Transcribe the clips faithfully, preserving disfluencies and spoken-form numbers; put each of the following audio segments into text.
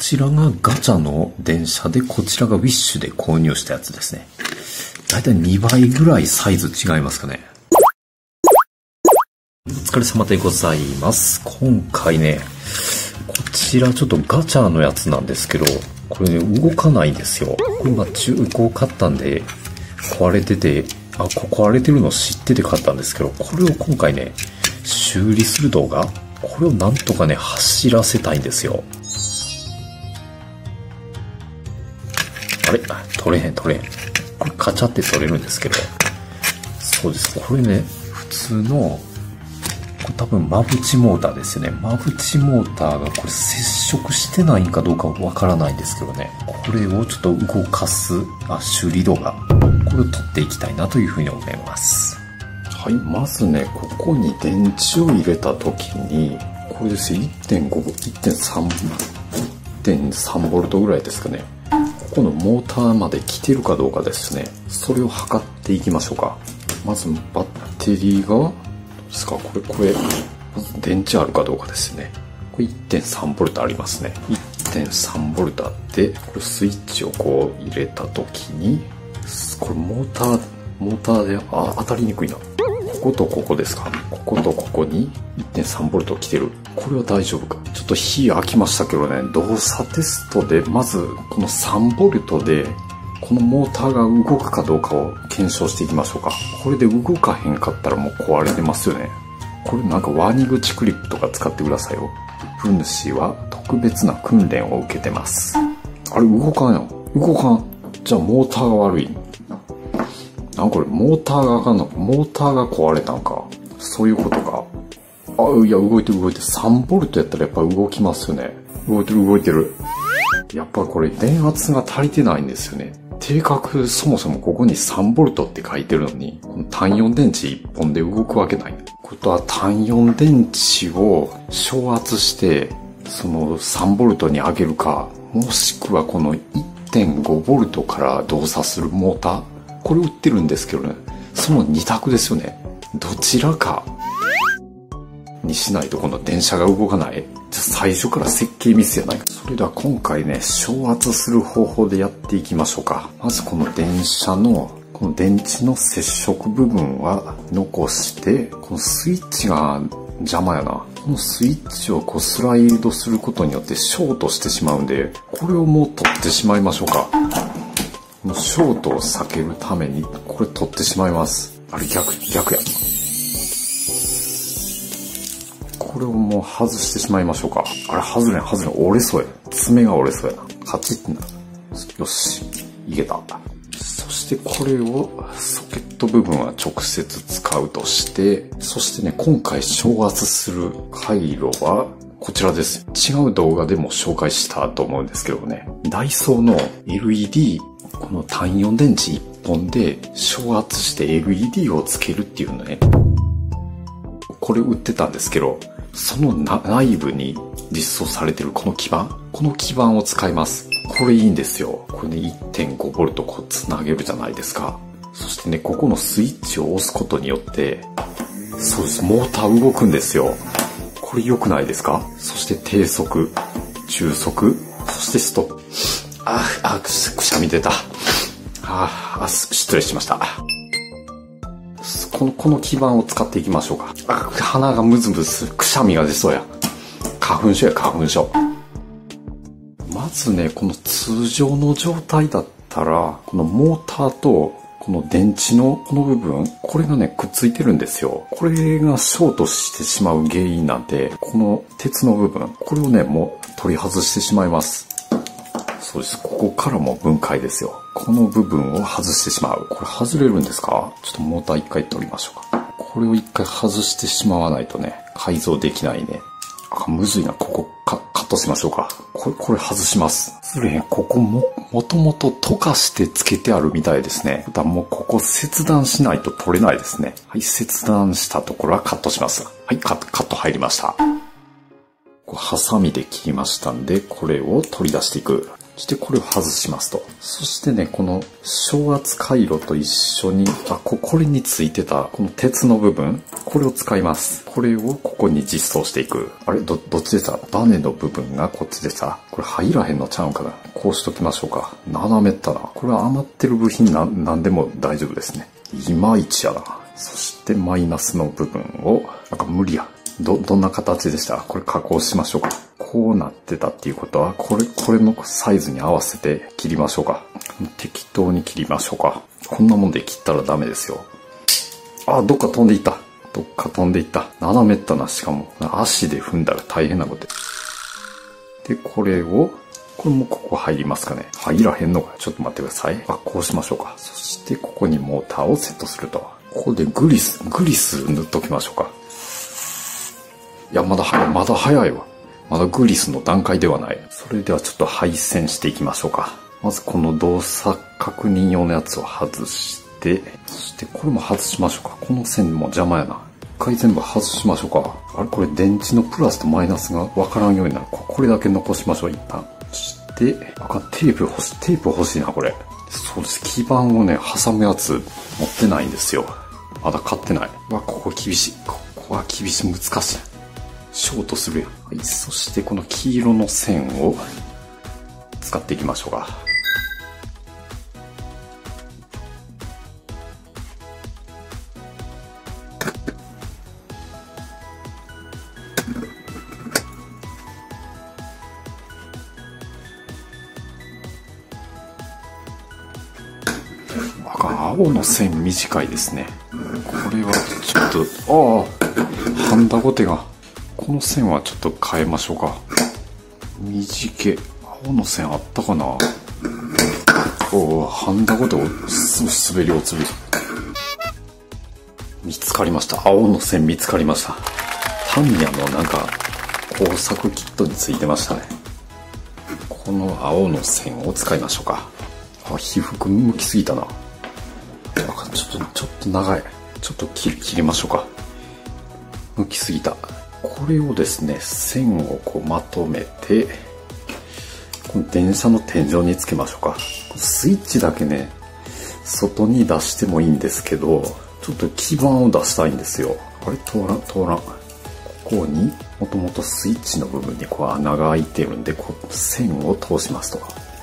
ちらがガチャの電車で、こちらがウィッシュで購入したやつですね。だいたいにばいぐらいサイズ違いますかね。お疲れ様でございます。今回ね、こちらちょっとガチャのやつなんですけど、これね、動かないんですよ。これ今中古買ったんで、壊れてて、あ、壊れてるの知ってて買ったんですけど、これを今回ね、修理する動画、これをなんとかね、走らせたいんですよ。あれ取れへん取れへん。これカチャって取れるんですけど、そうです。これね、普通の、これ多分マブチモーターですよね。マブチモーターがこれ接触してないんかどうかわからないんですけどね。これをちょっと動かす、あ、修理動画。これを撮っていきたいなというふうに思います。はい、まずね、ここに電池を入れた時に、これですよ、いってんご、いってんさん、いってんさんボルトぐらいですかね。ここのモーターまで来てるかどうかですね。それを測っていきましょうか。まずバッテリーが、どうですか、これ、これ、まず電池あるかどうかですね。これ いってんさんボルトありますね。いってんさんボルトあって、これスイッチをこう入れた時に、これモーター、モーターで、あ、当たりにくいな。こことここですか。こことここに いってんさんボルト来てる。これは大丈夫か。ちょっと火開きましたけどね、動作テストで、まずこのさんボルトで、このモーターが動くかどうかを検証していきましょうか。これで動かへんかったらもう壊れてますよね。これなんかワニ口クリップとか使ってくださいよ。プ主は特別な訓練を受けてます。あれ動かんよ。動かん。じゃあモーターが悪い。なんかこれモーターがあかんの。モーターが壊れたんか。そういうことか。あ、いや動いてる動いてる。さんボルトやったらやっぱ動きますよね。動いてる動いてる。やっぱこれ電圧が足りてないんですよね。定格、そもそもここにさんボルトって書いてるのに、この単よん電池いっぽんで動くわけない。ことは単よん電池を昇圧して、そのさんボルトに上げるか、もしくはこの いってんごボルトから動作するモーター、これ売ってるんですけどね、そのに択ですよね。どちらかにしないとこの電車が動かない。じゃ最初から設計ミスやないか。それでは今回ね、昇圧する方法でやっていきましょうか。まずこの電車のこの電池の接触部分は残して、このスイッチが邪魔やな。このスイッチをこうスライドすることによってショートしてしまうんで、これをもう取ってしまいましょうか。このショートを避けるためにこれ取ってしまいます。あれ逆、逆や。これをもう外してしまいましょうか。あれ外れん外れん。折れそうや。爪が折れそうやな。カチッてなる。よし。いけた。そしてこれをソケット部分は直接使うとして、そしてね、今回昇圧する回路はこちらです。違う動画でも紹介したと思うんですけどね。ダイソーの エルイーディー、この単よん電池いっぽんで昇圧して エルイーディー をつけるっていうのね。これ売ってたんですけど、その内部に実装されてるこの基板、この基板を使います。これいいんですよ。これね いってんごボルトこうつなげるじゃないですか。そしてね、ここのスイッチを押すことによって、そうです、モーター動くんですよ。これ良くないですか？そして低速、中速、そしてストップ。あー、あ、くしゃみ出た。ああ、失礼しました。この、この基板を使っていきましょうか。あ、鼻がムズムズする。くしゃみが出そうや。花粉症や、花粉症。まずね、この通常の状態だったら、このモーターと、この電池のこの部分、これがね、くっついてるんですよ。これがショートしてしまう原因なんで、この鉄の部分、これをね、もう取り外してしまいます。そうです。ここからも分解ですよ。この部分を外してしまう。これ外れるんですか？ちょっとモーター一回取りましょうか。これを一回外してしまわないとね、改造できないね。あ、むずいな。ここカカットしましょうか。これ、これ外します。それ、ここも、もともと溶かしてつけてあるみたいですね。だもうここ切断しないと取れないですね。はい、切断したところはカットします。はい、カット、カット入りました。こうハサミで切りましたんで、これを取り出していく。 そしてこれを外しますと。そしてね、この昇圧回路と一緒に、あ、こ、これについてた、この鉄の部分、これを使います。これをここに実装していく。あれど、どっちでした？バネの部分がこっちでした。これ入らへんのちゃうんかな。こうしときましょうか。斜めったな。これは余ってる部品な、なんでも大丈夫ですね。いまいちやな。そしてマイナスの部分を、なんか無理や。ど、どんな形でした？これ加工しましょうか。こうなってたっていうことは、これ、これのサイズに合わせて切りましょうか。適当に切りましょうか。こんなもんで切ったらダメですよ。あ、どっか飛んでいった。どっか飛んでいった。斜めったな、しかも。足で踏んだら大変なことで。で、これを、これもここ入りますかね。入らへんのか。ちょっと待ってください。あ、こうしましょうか。そしてここにモーターをセットすると。ここでグリス、グリス塗っときましょうか。いや、まだ早い、まだ早いわ。まだグリスの段階ではない。それではちょっと配線していきましょうか。まずこの動作確認用のやつを外して、そしてこれも外しましょうか。この線も邪魔やな。一回全部外しましょうか。あれこれ電池のプラスとマイナスがわからんようになる。これだけ残しましょう、一旦。そして、あかん、テープ欲しい、テープ欲しいな、これ。そうです。基板をね、挟むやつ持ってないんですよ。まだ買ってない。うわ、ここ厳しい。ここは厳しい。難しい。ショートするやん。はい、そしてこの黄色の線を使っていきましょうか。青の線短いですね。これはちょっと、ああ、ハンダゴテが。この線はちょっと変えましょうか。短い。青の線あったかな。おお、ハンダゴテをすぐ滑り落ちる。見つかりました。青の線見つかりました。タミヤのなんか工作キットについてましたね。この青の線を使いましょうか。あ、被覆向きすぎたな。ちょっと、ちょっと長い。ちょっと切り、切りましょうか。向きすぎた。これをですね、線をこうまとめて、この電車の天井につけましょうか。スイッチだけね、外に出してもいいんですけど、ちょっと基板を出したいんですよ。あれ通らん、通らん。ここに、もともとスイッチの部分にこう穴が開いてるんで、こう線を通しますと。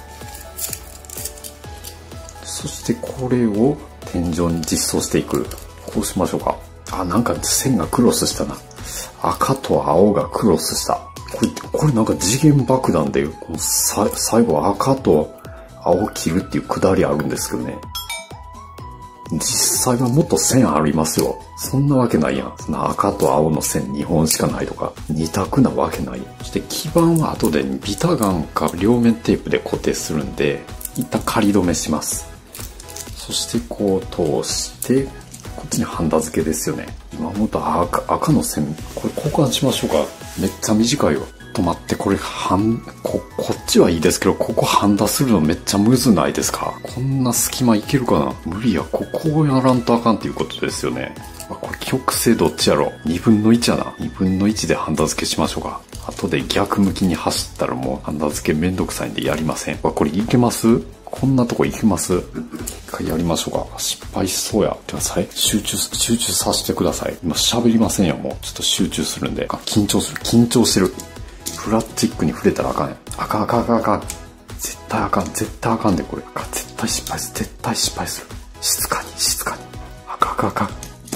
そしてこれを天井に実装していく。こうしましょうか。あ、なんか線がクロスしたな。赤と青がクロスした。これ、これなんか次元爆弾で、このさ最後赤と青切るっていうくだりあるんですけどね。実際はもっと線ありますよ。そんなわけないやん。その赤と青の線にほんしかないとか、二択なわけない。そして基板は後でビタガンか両面テープで固定するんで、一旦仮止めします。そしてこう通して、こっちにハンダ付けですよね。今もっと赤、赤の線、これ交換しましょうか。めっちゃ短いよ。と待って、これ、はん、こ、こっちはいいですけど、ここハンダするのめっちゃむずないですか？こんな隙間いけるかな？無理や。ここをやらんとあかんっていうことですよね。あ、これ曲線どっちやろ？にぶんのいちやな。にぶんのいちでハンダ付けしましょうか。後で逆向きに走ったらもうハンダ付けめんどくさいんでやりません。わ、これいけます？こんなとこ行きます？一回やりましょうか。失敗しそうや。ください。集中、集中させてください。今喋りませんよ、もう。ちょっと集中するんで。あ、緊張する。緊張してる。プラスチックに触れたらあかんやん。あかんあかんあかんあかん。絶対あかん。絶対あかんで、これ。絶対失敗する。絶対失敗する。静かに、静かに。あかんあかんあかん。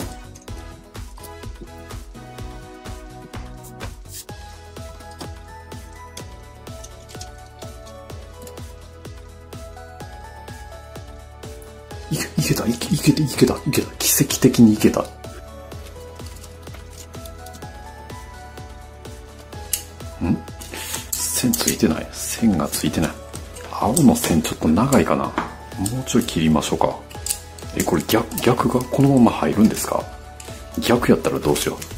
いけ、いけた、いけ、いけた、いけた、いけた。奇跡的にいけた。ん？線ついてない。線がついてない。青の線ちょっと長いかな。もうちょい切りましょうか。え、これ逆、逆がこのまま入るんですか？逆やったらどうしよ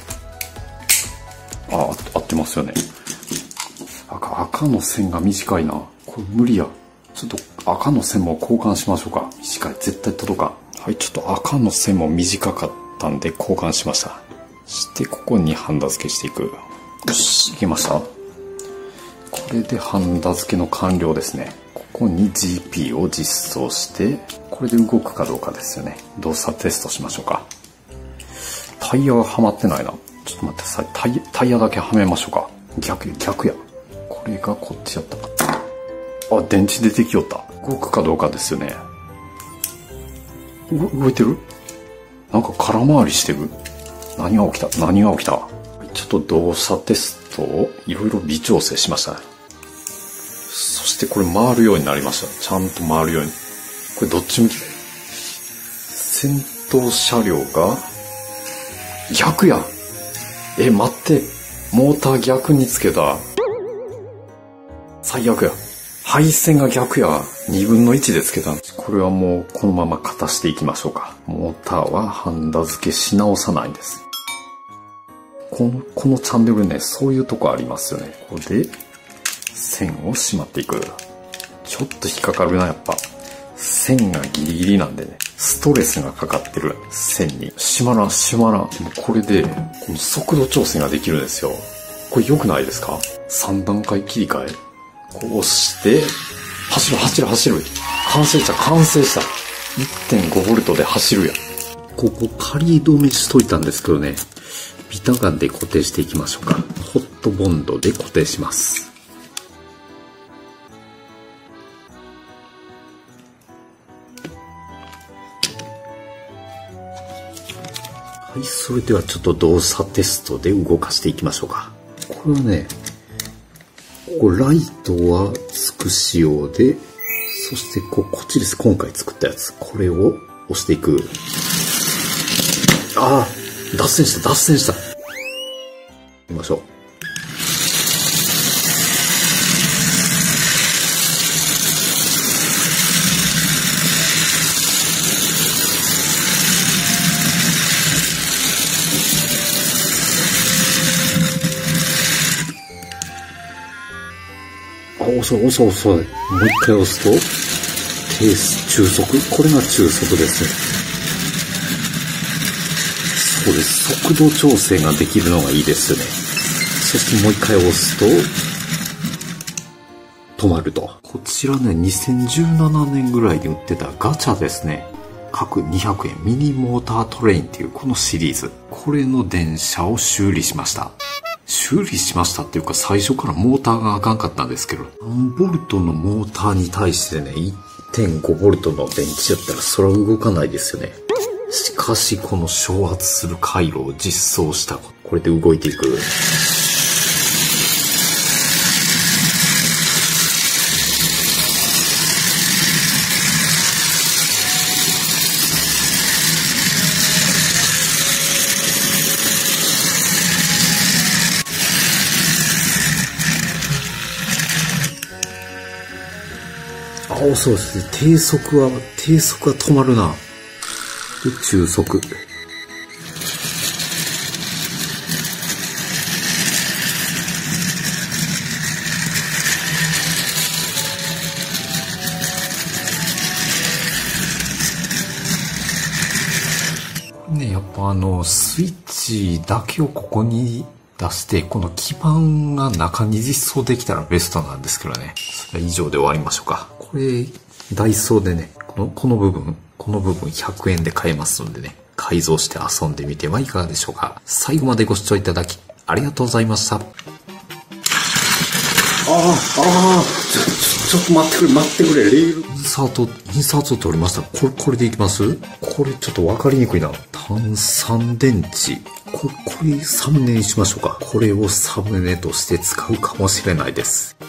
う。あ、合ってますよね。赤、赤の線が短いな。これ無理や。ちょっと赤の線も交換しましょうか。短い。絶対届かん。はい、ちょっと赤の線も短かったんで交換しました。そしてここにハンダ付けしていく。よし、いけました。ここれでハンダ付けの完了ですね。ここに ジーピー を実装して、これで動くかどうかですよね。動作テストしましょうか。タイヤがはまってないな。ちょっと待ってください。タイヤ、タイヤだけはめましょうか。逆、逆や。これがこっちやったか。あ、電池出てきよった。動くかどうかですよね。う動いてる？なんか空回りしてる？何が起きた？何が起きた？ちょっと動作テストをいろいろ微調整しましたね。そしてこれ回るようになりました。ちゃんと回るように。これどっち向き？先頭車両が逆や。え、待って。モーター逆につけた。最悪や。配線が逆や。にぶんのいちでつけた。これはもうこのまま片していきましょうか。モーターはハンダ付けし直さないんです。この、このチャンネルね、そういうとこありますよね。ここで線をしまっていく。ちょっと引っかかるな、やっぱ。線がギリギリなんでね、ストレスがかかってる線に。しまらん、しまらん。もうこれで、この速度調整ができるんですよ。これ良くないですか？ さん 段階切り替え。こう押して、走る走る走る。完成した、完成した。いってんごボルトで走るやん。ここ仮止めしといたんですけどね、ビタガンで固定していきましょうか。ホットボンドで固定します。はい、それではちょっと動作テストで動かしていきましょうか。これはね、ここライトはつく仕様で、そしてここっちです。今回作ったやつ。これを押していく。ああ、脱線した、脱線した。行きましょう。遅い遅い遅い。もう一回押すと、低中速。これが中速ですね。そうです。速度調整ができるのがいいですよね。そしてもう一回押すと、止まると。こちらね、にせんじゅうななねんぐらいに売ってたガチャですね。各にひゃくえんミニモータートレインっていうこのシリーズ。これの電車を修理しました。修理しましたっていうか、最初からモーターがあかんかったんですけど、何ボルトのモーターに対してね、いってんごボルトの電池だったらそれは動かないですよね。しかしこの昇圧する回路を実装した。これで動いていく。あ、そうですね。低速は、低速は止まるな。で、中速。ね、やっぱあの、スイッチだけをここに出して、この基板が中に実装できたらベストなんですけどね。それは以上で終わりましょうか。これ、ダイソーでね、この、この部分、この部分ひゃくえんで買えますのでね、改造して遊んでみてはいかがでしょうか。最後までご視聴いただき、ありがとうございました。ああ、ああ、ちょ、ちょっと待ってくれ、待ってくれ、レール。インサート、インサート取りました。これ、これでいきます？これちょっとわかりにくいな。単三電池。こ、これサムネにしましょうか。これをサムネとして使うかもしれないです。